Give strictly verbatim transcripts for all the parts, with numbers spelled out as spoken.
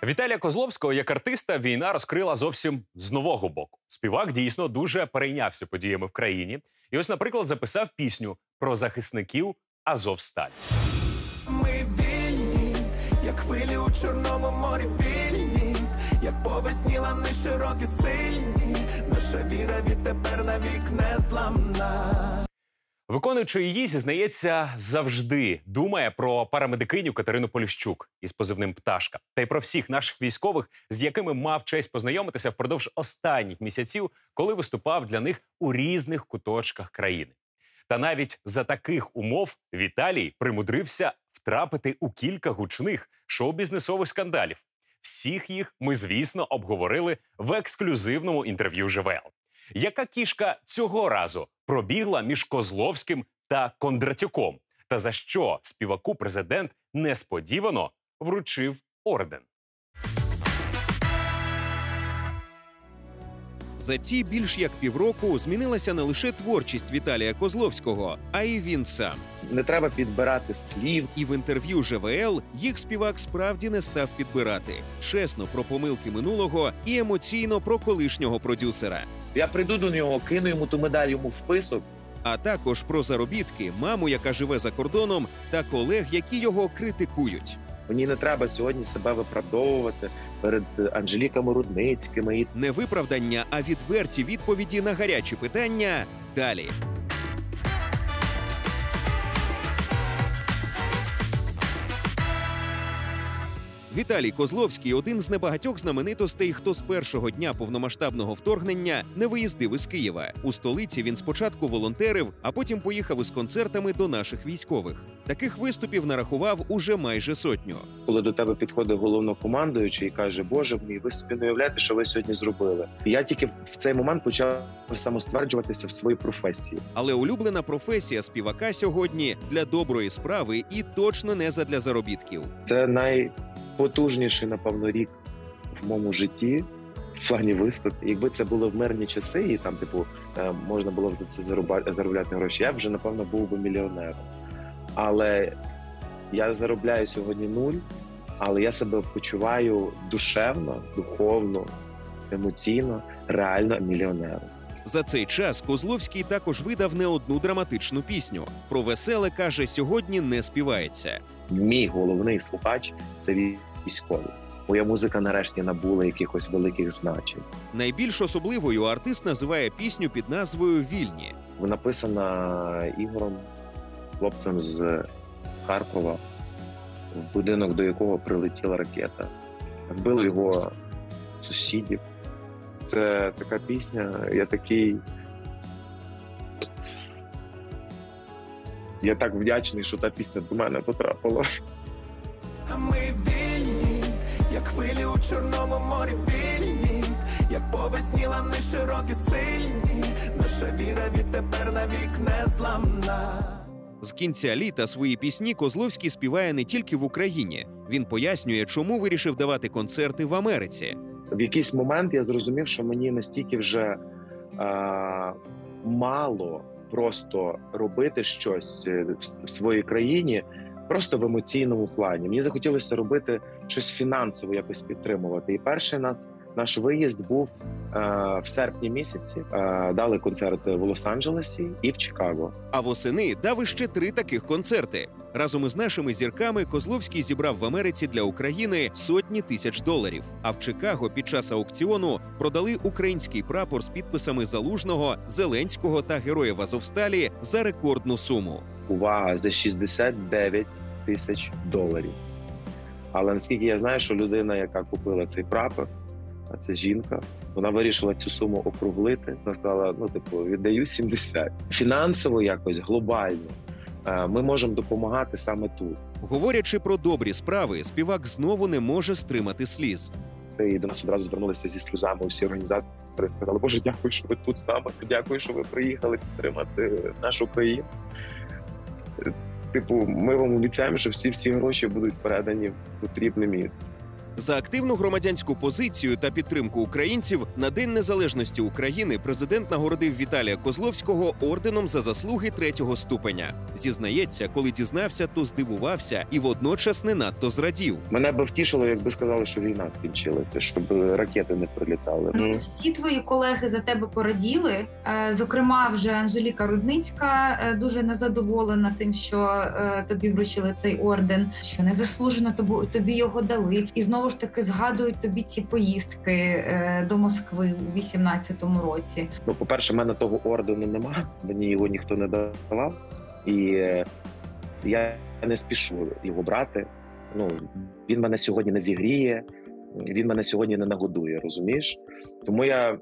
Віталія Козловського як артиста війна розкрила зовсім з нового боку. Співак дійсно дуже перейнявся подіями в країні. І ось, наприклад, записав пісню про захисників Азовсталі. Ми вільні, як хвилі у Чорному морі вільні, як по весні лани широкі сильні, наша віра відтепер навік незламна. Виконуючи її, зізнається, завжди думає про парамедикиню Катерину Поліщук із позивним «Пташка». Та й про всіх наших військових, з якими мав честь познайомитися впродовж останніх місяців, коли виступав для них у різних куточках країни. Та навіть за таких умов Віталій примудрився втрапити у кілька гучних шоу-бізнесових скандалів. Всіх їх ми, звісно, обговорили в ексклюзивному інтерв'ю ЖВЛ. Яка кішка цього разу пробігла між Козловським та Кондратюком? Та за що співаку президент несподівано вручив орден? За ці більш як півроку змінилася не лише творчість Віталія Козловського, а й він сам. Не треба підбирати слів. І в інтерв'ю ЖВЛ їх співак справді не став підбирати. Чесно про помилки минулого і емоційно про колишнього продюсера. Я прийду до нього, кину йому ту медаль йому в список. А також про заробітки, маму, яка живе за кордоном, та колег, які його критикують. Мені не треба сьогодні себе виправдовувати перед Анжеліками Рудницькими. Не виправдання, а відверті відповіді на гарячі питання далі. Віталій Козловський – один з небагатьох знаменитостей, хто з першого дня повномасштабного вторгнення не виїздив із Києва. У столиці він спочатку волонтерив, а потім поїхав із концертами до наших військових. Таких виступів нарахував уже майже сотню. Коли до тебе підходить головнокомандуючий і каже: «Боже мій, ви собі не уявляєте, що ви сьогодні зробили». Я тільки в цей момент почав самостверджуватися в своїй професії. Але улюблена професія співака сьогодні для доброї справи і точно не задля заробітків. Це най... потужніший, напевно, рік в моєму житті в плані виступів. Якби це було в мирні часи, і там, типу, можна було за це заробляти гроші, я б вже, напевно, був би мільйонером. Але я заробляю сьогодні нуль, але я себе почуваю душевно, духовно, емоційно, реально мільйонером. За цей час Козловський також видав не одну драматичну пісню. Про веселе, каже, сьогодні не співається. Мій головний слухач – це військовий. Моя музика нарешті набула якихось великих значень. Найбільш особливою артист називає пісню під назвою «Вільні». Вона написана Ігорем, хлопцем з Харкова, в будинок, до якого прилетіла ракета. Вбили його сусідів. Це така пісня, я такий... Я так вдячний, що та пісня до мене потрапила. А ми вільні, як хвилі у Чорному морі вільні, як по весні лани широкі сильні, наша віра відтепер навік незламна. З кінця літа свої пісні Козловський співає не тільки в Україні. Він пояснює, чому вирішив давати концерти в Америці. В якийсь момент я зрозумів, що мені настільки вже е, мало просто робити щось в своїй країні, просто в емоційному плані. Мені захотілося робити щось фінансово, якось підтримувати. І перший нас, наш виїзд був е, в серпні місяці. Е, дали концерти в Лос-Анджелесі і в Чикаго. А восени дав іще три таких концерти. Разом із нашими зірками Козловський зібрав в Америці для України сотні тисяч доларів. А в Чикаго під час аукціону продали український прапор з підписами Залужного, Зеленського та Героїв Азовсталі за рекордну суму. Увага, за шістдесят дев'ять тисяч доларів. Але наскільки я знаю, що людина, яка купила цей прапор, а це жінка, вона вирішила цю суму округлити. Вона сказала, ну, типу, віддаю сімдесят. Фінансово якось, глобально, ми можемо допомагати саме тут. Говорячи про добрі справи, співак знову не може стримати сліз. І до нас одразу звернулися зі сльозами усі організатори. Сказали: «Боже, дякую, що ви тут з нами. Дякую, що ви приїхали підтримати нашу країну». Типу, ми вам обіцяємо, що всі-всі гроші будуть передані в потрібне місце. За активну громадянську позицію та підтримку українців на День Незалежності України президент нагородив Віталія Козловського орденом за заслуги третього ступеня. Зізнається, коли дізнався, то здивувався і водночас не надто зрадів. Мене би втішило, якби сказали, що війна скінчилася, щоб ракети не прилітали. Ну, всі твої колеги за тебе пораділи. Е, Зокрема, вже Анжеліка Рудницька е, дуже незадоволена тим, що е, тобі вручили цей орден, що незаслужено тобі, тобі його дали. І знову ж таки згадують тобі ці поїздки е, до Москви у вісімнадцятому році. Ну, по-перше, в мене того ордену нема, мені його ніхто не давав. І е, я не спішу його брати. Ну, він мене сьогодні не зігріє, він мене сьогодні не нагодує, розумієш? Тому я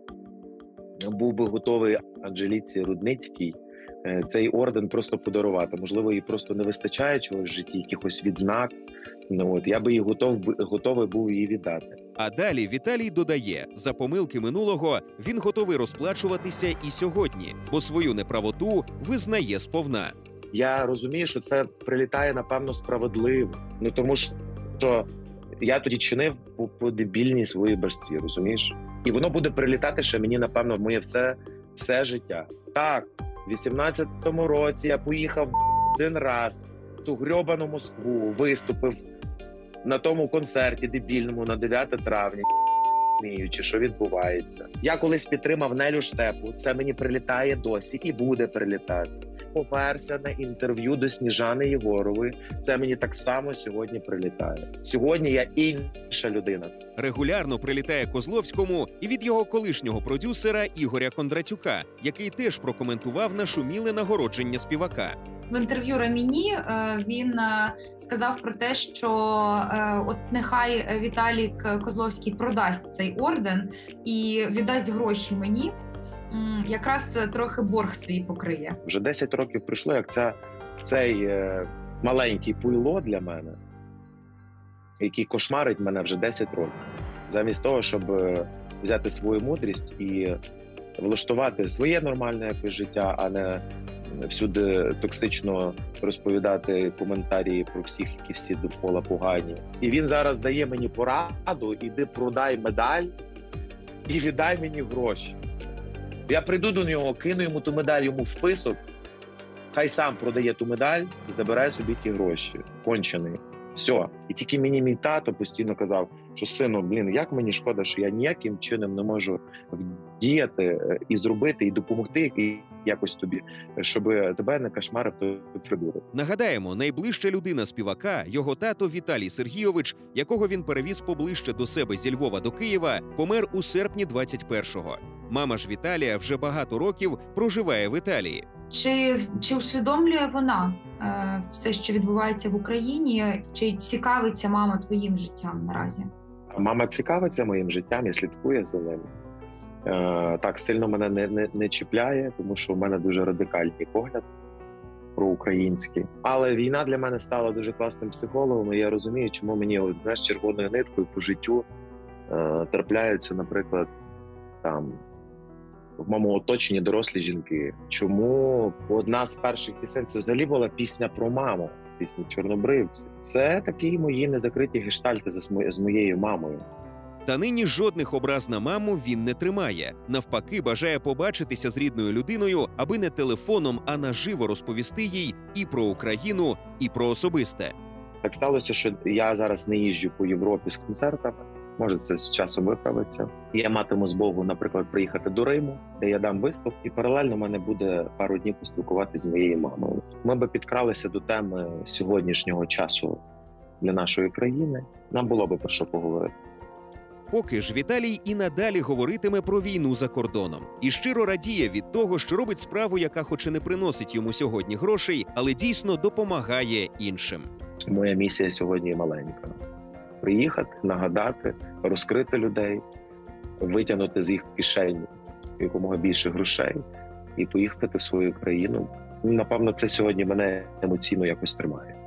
був би готовий Анжеліці Рудницькій е, цей орден просто подарувати. Можливо, їй просто не вистачає чогось в житті, якихось відзнак. Ну, от, я би їй готов, готовий був її віддати. А далі Віталій додає, за помилки минулого він готовий розплачуватися і сьогодні, бо свою неправоту визнає сповна. Я розумію, що це прилітає, напевно, справедливо. Ну, тому що я тоді чинив по, по дебільній своїй башці, розумієш? І воно буде прилітати ще мені, напевно, в моє все, все життя. Так, в вісімнадцятому році я поїхав один раз в ту грьобану Москву, виступив на тому концерті дебільному на дев'яте травня, розуміючи, що відбувається. Я колись підтримав Нелю Штепу, це мені прилітає досі і буде прилітати. Поперся на інтерв'ю до Сніжани Єгорової, це мені так само сьогодні прилітає. Сьогодні я інша людина. Регулярно прилітає Козловському і від його колишнього продюсера Ігоря Кондратюка, який теж прокоментував нашуміле нагородження співака. В інтерв'ю Раміні е, він е, сказав про те, що е, от нехай Віталік Козловський продасть цей орден і віддасть гроші мені, м, якраз трохи борг свій покриє. Вже десять років пройшло, як ця, цей е, маленький пуйло для мене, який кошмарить мене вже десять років. Замість того, щоб е, взяти свою мудрість і влаштувати своє нормальне якесь життя, а не всюди токсично розповідати коментарі про всіх, які всі довкола погані. І він зараз дає мені пораду: іди продай медаль і віддай мені гроші. Я прийду до нього, кину йому ту медаль йому в писок, хай сам продає ту медаль і забирає собі ті гроші. Кончений. Все. І тільки мені мій тато постійно казав, що сину, блін, як мені шкода, що я ніяким чином не можу вдіяти і зробити, і допомогти і якось тобі, щоб тебе не кошмарив той придурок. Нагадаємо, найближча людина співака, його тато Віталій Сергійович, якого він перевіз поближче до себе зі Львова до Києва, помер у серпні двадцять першого. Мама ж Віталія вже багато років проживає в Італії. Чи, чи усвідомлює вона е, все, що відбувається в Україні? Чи цікавиться мама твоїм життям наразі? Мама цікавиться моїм життям і слідкує за ним. Е, так сильно мене не, не, не чіпляє, тому що в мене дуже радикальний погляд проукраїнський. Але війна для мене стала дуже класним психологом, і я розумію, чому мені от, знаєш, червоною ниткою по життю е, трапляються, наприклад, там в моєму оточенні дорослі жінки. Чому одна з перших пісень це взагалі була пісня про маму, пісня «Чорнобривці». Це такі мої незакриті гештальти з моєю мамою. Та нині жодних образ на маму він не тримає. Навпаки, бажає побачитися з рідною людиною, аби не телефоном, а наживо розповісти їй і про Україну, і про особисте. Так сталося, що я зараз не їжджу по Європі з концертами. Може, це з часом виправиться. Я матиму змогу, наприклад, приїхати до Риму, де я дам виступ, і паралельно в мене буде пару днів поспілкуватися з моєю мамою. Ми би підкралися до теми сьогоднішнього часу для нашої країни. Нам було би про що поговорити. Поки ж Віталій і надалі говоритиме про війну за кордоном. І щиро радіє від того, що робить справу, яка хоч і не приносить йому сьогодні грошей, але дійсно допомагає іншим. Моя місія сьогодні маленька. Приїхати, нагадати, розкрити людей, витягнути з їх кишень якомога більше грошей і поїхати в свою країну. Напевно, це сьогодні мене емоційно якось тримає.